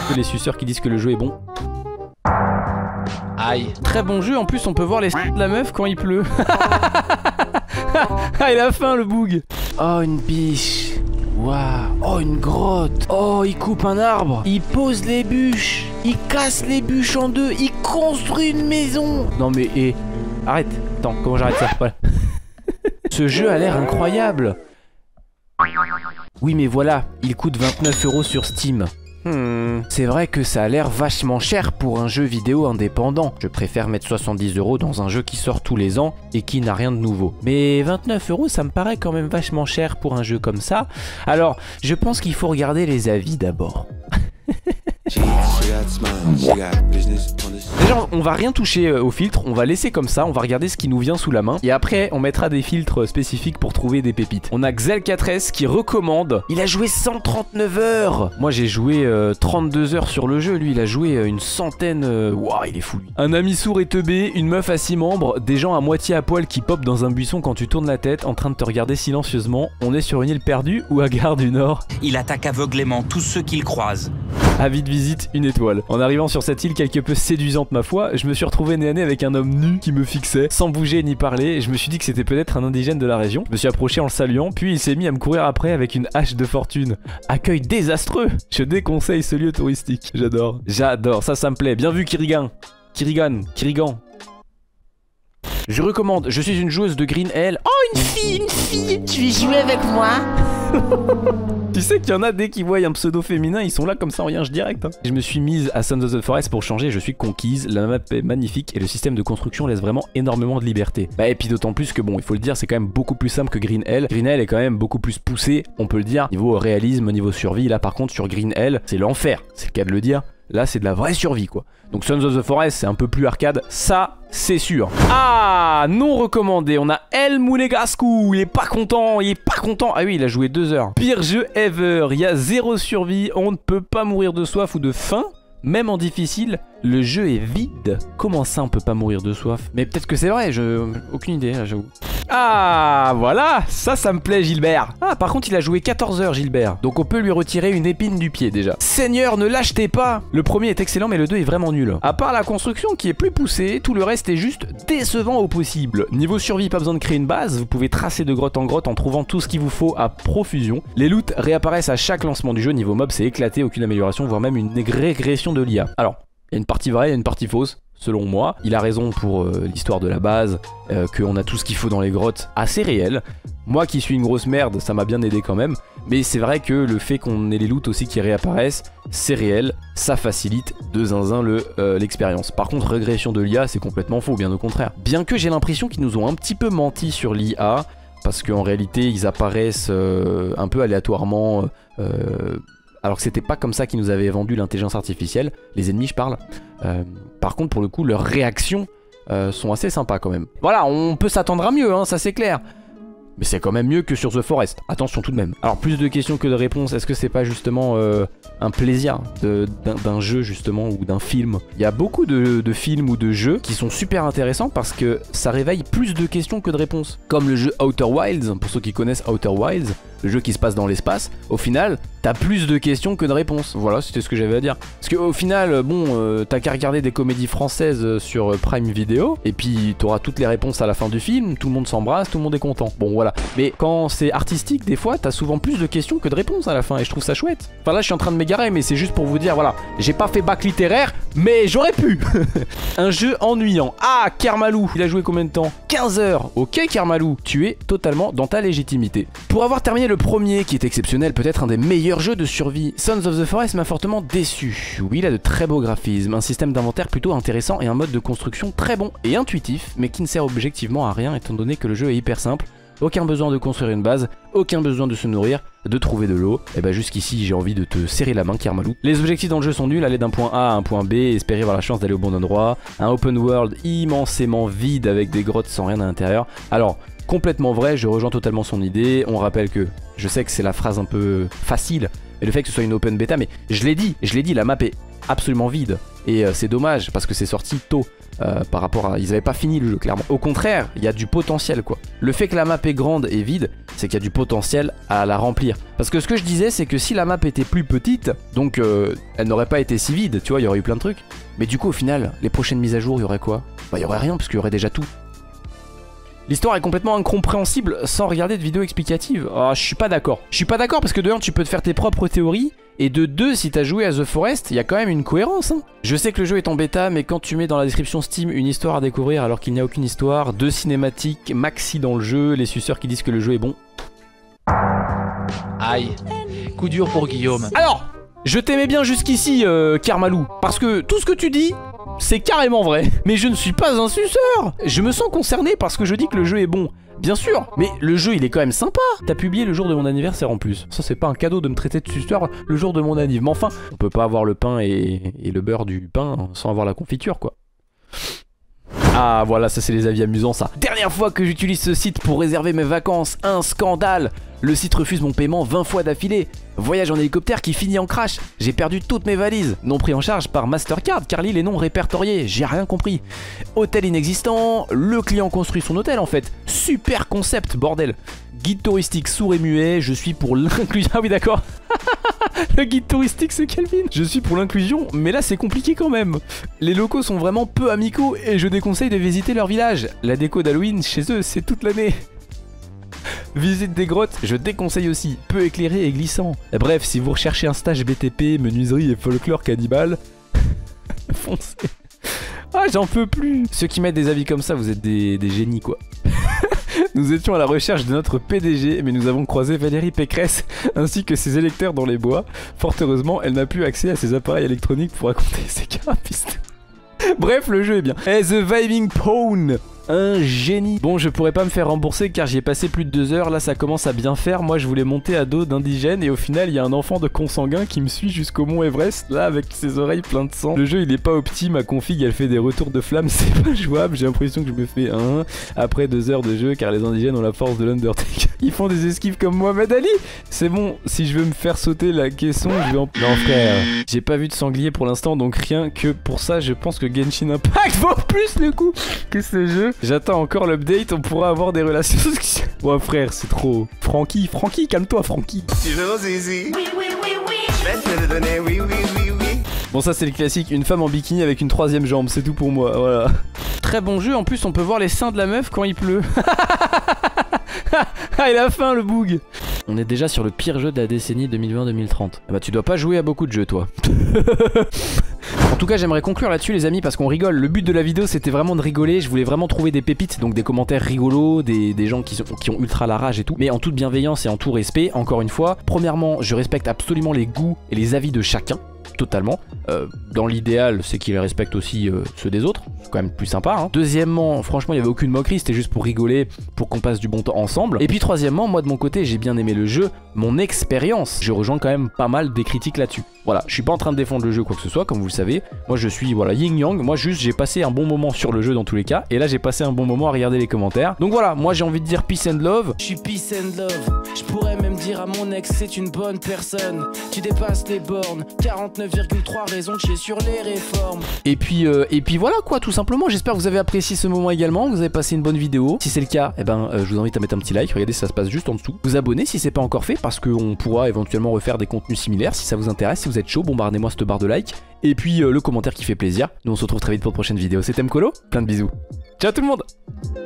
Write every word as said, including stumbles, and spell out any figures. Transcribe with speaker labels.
Speaker 1: Les suceurs qui disent que le jeu est bon. Aïe. Très bon jeu, en plus on peut voir les de la meuf quand il pleut. Ah, il a faim le boug. Oh, une biche. Waouh. Oh, une grotte. Oh, il coupe un arbre. Il pose les bûches. Il casse les bûches en deux. Il construit une maison. Non mais, hé. Arrête. Attends, comment j'arrête ça? Voilà. Ce jeu a l'air incroyable. Oui mais voilà, il coûte vingt-neuf euros sur Steam. Hmm, c'est vrai que ça a l'air vachement cher pour un jeu vidéo indépendant. Je préfère mettre soixante-dix euros dans un jeu qui sort tous les ans et qui n'a rien de nouveau. Mais vingt-neuf euros, ça me paraît quand même vachement cher pour un jeu comme ça. Alors, je pense qu'il faut regarder les avis d'abord. Déjà, on va rien toucher au filtre, on va laisser comme ça, on va regarder ce qui nous vient sous la main. Et après, on mettra des filtres spécifiques pour trouver des pépites. On a Xel quatre S qui recommande. Il a joué cent trente-neuf heures. Moi, j'ai joué euh, trente-deux heures sur le jeu. Lui, il a joué euh, une centaine. Euh... Waouh, il est fou. Lui. Un ami sourd et teubé, une meuf à six membres, des gens à moitié à poil qui popent dans un buisson quand tu tournes la tête, en train de te regarder silencieusement. On est sur une île perdue ou à Gare du Nord.
Speaker 2: Il attaque aveuglément tous ceux qu'il croise.
Speaker 1: Avis de visite, une étoile. En arrivant sur cette île quelque peu séduisante ma foi, je me suis retrouvé nez à nez avec un homme nu qui me fixait, sans bouger ni parler, et je me suis dit que c'était peut-être un indigène de la région. Je me suis approché en le saluant, puis il s'est mis à me courir après avec une hache de fortune. Accueil désastreux. Je déconseille ce lieu touristique. J'adore. J'adore, ça ça me plaît. Bien vu Kirigan. Kirigan, Kirigan. Je recommande, je suis une joueuse de Green Hell. Oh, une fille, une fille. Tu veux jouer avec moi? Tu sais qu'il y en a dès qu'ils voient un pseudo féminin, ils sont là comme ça en yinche direct. Hein. Je me suis mise à Sons of the Forest pour changer, je suis conquise, la map est magnifique et le système de construction laisse vraiment énormément de liberté. Bah et puis d'autant plus que bon, il faut le dire, c'est quand même beaucoup plus simple que Green Hell. Green Hell est quand même beaucoup plus poussé, on peut le dire, niveau réalisme, niveau survie. Là par contre sur Green Hell, c'est l'enfer, c'est le cas de le dire. Là c'est de la vraie survie quoi. Donc Sons of the Forest c'est un peu plus arcade, ça c'est sûr. Ah, non recommandé, on a El Mounegascu, il est pas content, il est pas content. Ah oui, il a joué deux heures. Pire jeu ever, il y a zéro survie, on ne peut pas mourir de soif ou de faim. Même en difficile, le jeu est vide. Comment ça on peut pas mourir de soif? Mais peut-être que c'est vrai, je... aucune idée là j'avoue. Ah voilà, ça ça me plaît Gilbert. Ah par contre il a joué quatorze heures Gilbert. Donc on peut lui retirer une épine du pied déjà. Seigneur ne l'achetez pas. Le premier est excellent mais le deux est vraiment nul. À part la construction qui est plus poussée, tout le reste est juste décevant au possible. Niveau survie, pas besoin de créer une base. Vous pouvez tracer de grotte en grotte en trouvant tout ce qu'il vous faut à profusion. Les loots réapparaissent à chaque lancement du jeu. Niveau mob c'est éclaté, aucune amélioration, voire même une régression de l'I A. Alors, il y a une partie vraie, il y a une partie fausse. Selon moi, il a raison pour euh, l'histoire de la base, euh, qu'on a tout ce qu'il faut dans les grottes, assez réel. Moi qui suis une grosse merde, ça m'a bien aidé quand même. Mais c'est vrai que le fait qu'on ait les loots aussi qui réapparaissent, c'est réel, ça facilite de zinzin l'expérience. Euh, Par contre, régression de l'I A, c'est complètement faux, bien au contraire. Bien que j'ai l'impression qu'ils nous ont un petit peu menti sur l'I A, parce qu'en réalité, ils apparaissent euh, un peu aléatoirement... Euh, alors que c'était pas comme ça qu'ils nous avaient vendu l'intelligence artificielle, les ennemis je parle. Euh, par contre pour le coup leurs réactions euh, sont assez sympas quand même. Voilà, on peut s'attendre à mieux, hein, ça c'est clair. Mais c'est quand même mieux que sur The Forest, attention tout de même. Alors plus de questions que de réponses, est-ce que c'est pas justement euh, un plaisir d'un jeu justement ou d'un film? Il y a beaucoup de, de films ou de jeux qui sont super intéressants parce que ça réveille plus de questions que de réponses. Comme le jeu Outer Wilds, pour ceux qui connaissent Outer Wilds, le jeu qui se passe dans l'espace, au final, t'as plus de questions que de réponses. Voilà, c'était ce que j'avais à dire. Parce qu'au final, bon, euh, t'as qu'à regarder des comédies françaises sur Prime Video, et puis t'auras toutes les réponses à la fin du film, tout le monde s'embrasse, tout le monde est content. Bon, voilà. Mais quand c'est artistique, des fois, t'as souvent plus de questions que de réponses à la fin, et je trouve ça chouette. Enfin là, je suis en train de m'égarer, mais c'est juste pour vous dire, voilà, j'ai pas fait bac littéraire, mais j'aurais pu. Un jeu ennuyant. Ah, Kermalou, il a joué combien de temps? quinze heures. Ok, Kermalou, tu es totalement dans ta légitimité. Pour avoir terminé le premier, qui est exceptionnel, peut-être un des meilleurs jeux de survie, Sons of the Forest m'a fortement déçu. Oui, il a de très beaux graphismes, un système d'inventaire plutôt intéressant et un mode de construction très bon et intuitif, mais qui ne sert objectivement à rien étant donné que le jeu est hyper simple. Aucun besoin de construire une base, aucun besoin de se nourrir, de trouver de l'eau. Et bah jusqu'ici j'ai envie de te serrer la main Kermalou. Les objectifs dans le jeu sont nuls, aller d'un point A à un point B, espérer avoir la chance d'aller au bon endroit. Un open world immensément vide avec des grottes sans rien à l'intérieur. Alors, complètement vrai, je rejoins totalement son idée. On rappelle que, je sais que c'est la phrase un peu facile, Et le fait que ce soit une open bêta, mais je l'ai dit, je l'ai dit, la map est absolument vide. Et euh, c'est dommage parce que c'est sorti tôt euh, par rapport à... Ils avaient pas fini le jeu clairement. Au contraire, il y a du potentiel quoi. Le fait que la map est grande et vide, c'est qu'il y a du potentiel à la remplir. Parce que ce que je disais, c'est que si la map était plus petite, donc euh, elle n'aurait pas été si vide, tu vois, il y aurait eu plein de trucs. Mais du coup au final, les prochaines mises à jour, il y aurait quoi? Bah il y aurait rien parce qu'il y aurait déjà tout. L'histoire est complètement incompréhensible sans regarder de vidéo explicative. Ah, oh, je suis pas d'accord. Je suis pas d'accord parce que de un, tu peux te faire tes propres théories. Et de deux, si t'as joué à The Forest, il y a quand même une cohérence. Hein. Je sais que le jeu est en bêta, mais quand tu mets dans la description Steam une histoire à découvrir alors qu'il n'y a aucune histoire, deux cinématiques, maxi dans le jeu, les suceurs qui disent que le jeu est bon.
Speaker 3: Aïe, coup dur pour Guillaume.
Speaker 1: Alors, je t'aimais bien jusqu'ici, euh, Karmalou, parce que tout ce que tu dis... c'est carrément vrai. Mais je ne suis pas un suceur. Je me sens concerné parce que je dis que le jeu est bon. Bien sûr, mais le jeu il est quand même sympa. T'as publié le jour de mon anniversaire en plus. Ça c'est pas un cadeau de me traiter de suceur le jour de mon anniv. Mais enfin, on peut pas avoir le pain et, et le beurre du pain sans avoir la confiture quoi. Ah voilà, ça c'est les avis amusants ça. Dernière fois que j'utilise ce site pour réserver mes vacances, un scandale. Le site refuse mon paiement vingt fois d'affilée. Voyage en hélicoptère qui finit en crash. J'ai perdu toutes mes valises. Non pris en charge par Mastercard car l'île est non répertoriée. J'ai rien compris. Hôtel inexistant. Le client construit son hôtel en fait. Super concept bordel. Guide touristique sourd et muet. Je suis pour l'inclusion. Ah oui d'accord. Le guide touristique c'est Calvin. Je suis pour l'inclusion mais là c'est compliqué quand même. Les locaux sont vraiment peu amicaux et je déconseille de visiter leur village. La déco d'Halloween chez eux c'est toute l'année. Visite des grottes, je déconseille aussi, peu éclairé et glissant. Bref, si vous recherchez un stage B T P, menuiserie et folklore cannibale, foncez. Ah, j'en peux plus. Ceux qui mettent des avis comme ça, vous êtes des, des génies quoi. Nous étions à la recherche de notre P D G, mais nous avons croisé Valérie Pécresse ainsi que ses électeurs dans les bois. Fort heureusement, elle n'a plus accès à ses appareils électroniques pour raconter ses carapistes. Bref, le jeu est bien. Hey, The Vibing Pawn. Un génie. Bon, je pourrais pas me faire rembourser car j'y ai passé plus de deux heures. Là, ça commence à bien faire. Moi, je voulais monter à dos d'indigène et au final, il y a un enfant de consanguin qui me suit jusqu'au mont Everest, là, avec ses oreilles pleines de sang. Le jeu, il est pas opti. Ma config, elle fait des retours de flammes. C'est pas jouable. J'ai l'impression que je me fais un après deux heures de jeu car les indigènes ont la force de l'Undertaker. Ils font des esquives comme Mohamed Ali. C'est bon. Si je veux me faire sauter la caisson, je vais en... Non, frère. J'ai pas vu de sanglier pour l'instant, donc rien que pour ça, je pense que Genshin Impact vaut plus le coup que ce jeu. J'attends encore l'update, on pourra avoir des relations. Ouais frère, c'est trop. Francky, Francky, calme-toi Francky. Bon ça c'est le classique, une femme en bikini avec une troisième jambe, c'est tout pour moi, voilà. Très bon jeu, en plus on peut voir les seins de la meuf quand il pleut. Ah il a faim le boug. On est déjà sur le pire jeu de la décennie deux mille vingt deux mille trente. Ah bah tu dois pas jouer à beaucoup de jeux toi. En tout cas j'aimerais conclure là-dessus les amis parce qu'on rigole. Le but de la vidéo c'était vraiment de rigoler. Je voulais vraiment trouver des pépites, donc des commentaires rigolos, des, des gens qui, sont, qui ont ultra la rage et tout, mais en toute bienveillance et en tout respect. Encore une fois, premièrement je respecte absolument les goûts et les avis de chacun. Totalement. Euh, dans l'idéal, c'est qu'il respecte aussi euh, ceux des autres. C'est quand même plus sympa. Hein. Deuxièmement, franchement, il n'y avait aucune moquerie. C'était juste pour rigoler, pour qu'on passe du bon temps ensemble. Et puis troisièmement, moi de mon côté, j'ai bien aimé le jeu, mon expérience. Je rejoins quand même pas mal des critiques là-dessus. Voilà, je suis pas en train de défendre le jeu quoi que ce soit, comme vous le savez. Moi, je suis voilà yin yang. Moi, juste, j'ai passé un bon moment sur le jeu dans tous les cas. Et là, j'ai passé un bon moment à regarder les commentaires. Donc voilà, moi, j'ai envie de dire peace and love.
Speaker 4: Je suis peace and love. Je pourrais même dire à mon ex, c'est une bonne personne. Tu dépasses les bornes. quarante-neuf virgule trois raisons de chier sur les réformes.
Speaker 1: Et puis, euh, et puis voilà quoi, tout simplement. J'espère que vous avez apprécié ce moment également. Vous avez passé une bonne vidéo. Si c'est le cas, eh ben, euh, je vous invite à mettre un petit like. Regardez, ça se passe juste en dessous. Vous abonner si c'est pas encore fait, parce qu'on pourra éventuellement refaire des contenus similaires. Si ça vous intéresse, si vous êtes chaud, bombardez-moi cette barre de like. Et puis euh, le commentaire qui fait plaisir. Nous on se retrouve très vite pour de prochaines vidéos. C'était Mkolo, plein de bisous. Ciao tout le monde.